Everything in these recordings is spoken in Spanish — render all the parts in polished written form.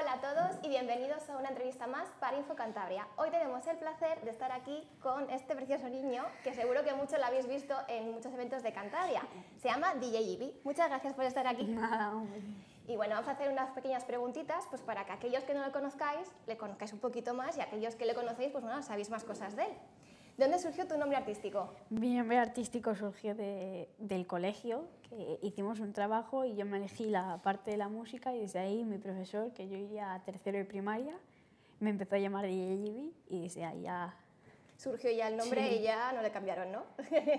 Hola a todos y bienvenidos a una entrevista más para Info Cantabria. Hoy tenemos el placer de estar aquí con este precioso niño que seguro que muchos lo habéis visto en muchos eventos de Cantabria. Se llama DJ Ibi. Muchas gracias por estar aquí. Nada, hombre. Y bueno, vamos a hacer unas pequeñas preguntitas pues para que aquellos que no lo conozcáis, le conozcáis un poquito más y aquellos que le conocéis, pues bueno, sabéis más cosas de él. ¿De dónde surgió tu nombre artístico? Mi nombre artístico surgió del colegio, que hicimos un trabajo y yo me elegí la parte de la música y desde ahí mi profesor, que yo iría a tercero de primaria, me empezó a llamar DJ Ibi y desde ahí ya... Surgió ya el nombre Sí. y ya no le cambiaron, ¿no?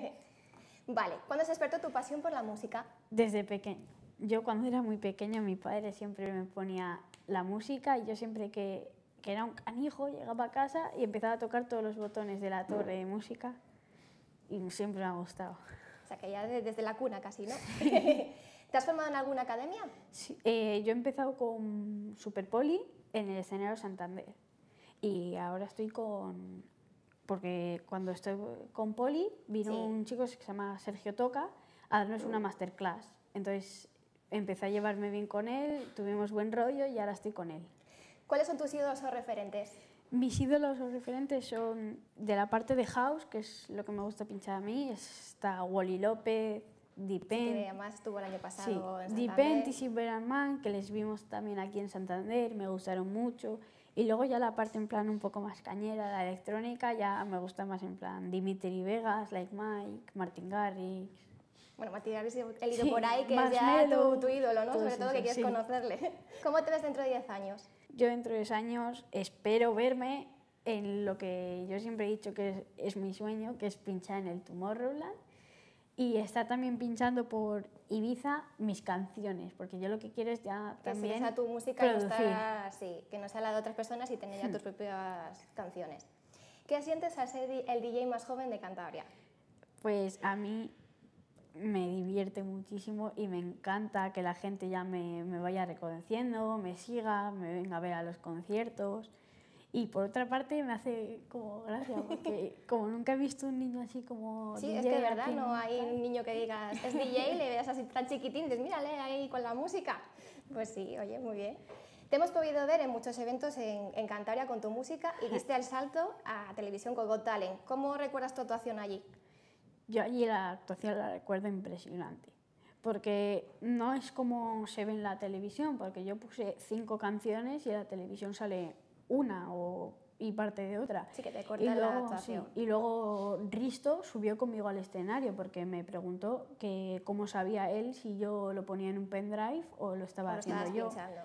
Vale, ¿cuándo se despertó tu pasión por la música? Desde pequeño. Yo cuando era muy pequeña mi padre siempre me ponía la música y yo siempre que era un canijo llegaba a casa y empezaba a tocar todos los botones de la torre de música y siempre me ha gustado. O sea, que ya desde la cuna casi, ¿no? ¿Te has formado en alguna academia? Sí, yo he empezado con Superpoli en el escenario Santander y ahora estoy con... Porque cuando estoy con Poli vino Sí. un chico que se llama Sergio Toca a darnos una masterclass. Entonces empecé a llevarme bien con él, tuvimos buen rollo y ahora estoy con él. ¿Cuáles son tus ídolos o referentes? Mis ídolos o referentes son de la parte de house, que es lo que me gusta pinchar a mí, está Wally López, Que Dipent, además estuvo el año sí, pasado en Dipent Santander. y Silverman Man, que les vimos también aquí en Santander, me gustaron mucho. Y luego ya la parte en plan un poco más cañera, la electrónica, ya me gusta más en plan Dimitri Vegas, Like Mike, Martin Garrix. Bueno, Martín Garrix, el ido Sí, por ahí, que es ya Marshmello, tu ídolo, ¿no? todos Sobre todo que esos, quieres sí. conocerle. ¿Cómo te ves dentro de 10 años? Yo dentro de 10 años espero verme en lo que yo siempre he dicho que es mi sueño, que es pinchar en el Tomorrowland y estar también pinchando por Ibiza mis canciones, porque yo lo que quiero es ya Que también sea tu música y no producir. estar, sí, que no sea la de otras personas y tener ya tus propias canciones. ¿Qué sientes al ser el DJ más joven de Cantabria? Pues a mí me divierte muchísimo y me encanta que la gente ya me vaya reconociendo, me siga, me venga a ver a los conciertos. Y por otra parte me hace como gracia, porque como nunca he visto un niño así como Sí, DJ es que de verdad aquí no hay tal. un niño que digas es DJ, le veas así tan chiquitín y dices, mírale ahí con la música. Pues sí, oye, muy bien. Te hemos podido ver en muchos eventos en Cantabria con tu música y diste el salto a televisión con Got Talent. ¿Cómo recuerdas tu actuación allí? Yo allí la actuación la recuerdo impresionante, porque no es como se ve en la televisión, porque yo puse 5 canciones y en la televisión sale una y parte de otra. Sí, que te corta la actuación. Y luego Risto subió conmigo al escenario porque me preguntó que cómo sabía él si yo lo ponía en un pendrive o lo estaba ¿O lo haciendo estabas yo. pinchando?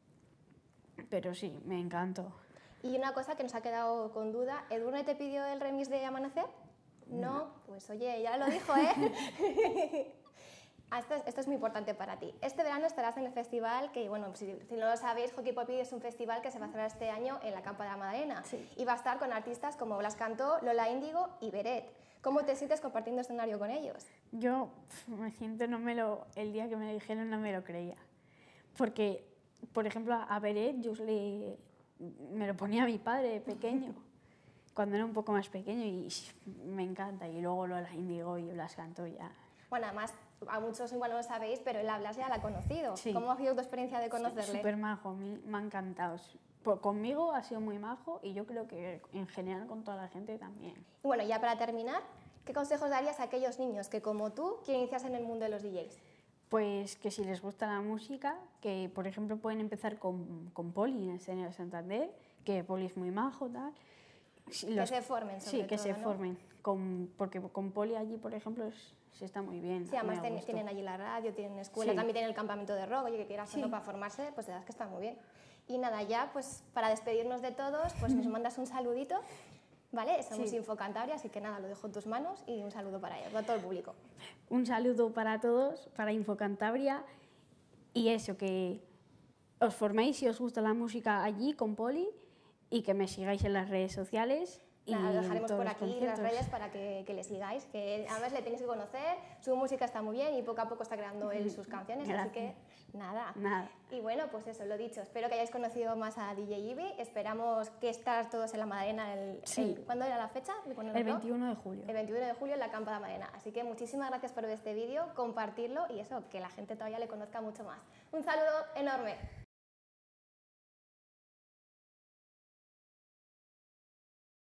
Pero sí, me encantó. Y una cosa que nos ha quedado con duda, ¿Edurne te pidió el remix de Amanecer? No, pues oye, ya lo dijo, ¿eh? Esto es muy importante para ti. Este verano estarás en el festival que, bueno, si no lo sabéis, Hockey Poppy es un festival que se va a celebrar este año en la Campa de la Madalena. Sí. Y va a estar con artistas como Blas Cantó, Lola Índigo y Beret. ¿Cómo te sientes compartiendo escenario con ellos? Yo me siento, el día que me lo dijeron no me lo creía. Porque, por ejemplo, a Beret me lo ponía mi padre de pequeño, cuando era un poco más pequeño y me encanta. Y luego Lola Índigo y Blas Cantó ya. Bueno, además, a muchos igual no lo sabéis, pero el Blas ya la ha conocido. Sí. ¿Cómo ha sido tu experiencia de conocerle? Súper majo, a mí me ha encantado. Conmigo ha sido muy majo y yo creo que en general con toda la gente también. Y bueno, ya para terminar, ¿qué consejos darías a aquellos niños que, como tú, quieren iniciarse en el mundo de los DJs? Pues que si les gusta la música, que por ejemplo pueden empezar con Poli en el escenario de Santander, que Poli es muy majo, tal. Que se formen, sobre Sí, que todo, se ¿no? formen. Porque con Poli allí, por ejemplo, se está muy bien. Sí, además me gustó. tienen allí la radio, tienen escuela, Sí. también tienen el campamento de rock, oye, que quieras hacerlo para formarse, pues te das que está muy bien. Y nada, ya pues para despedirnos de todos, pues nos mandas un saludito, ¿vale? Somos Sí. Info Cantabria, así que nada, lo dejo en tus manos y un saludo para ellos, para todo el público. Un saludo para todos, para Info Cantabria y eso, que os forméis si os gusta la música allí con Poli y que me sigáis en las redes sociales. Y Nada, lo dejaremos en todos por los aquí las conciertos. redes para que le sigáis, que además le tenéis que conocer, su música está muy bien y poco a poco está creando él sus canciones, así que nada. Y bueno, pues eso, lo dicho, espero que hayáis conocido más a DJ Ibi, esperamos que estar todos en la Madalena, ¿cuándo era la fecha? El 21 de julio. El 21 de julio en la Campa de la Madalena, así que muchísimas gracias por ver este vídeo, compartirlo y eso, que la gente todavía le conozca mucho más. Un saludo enorme.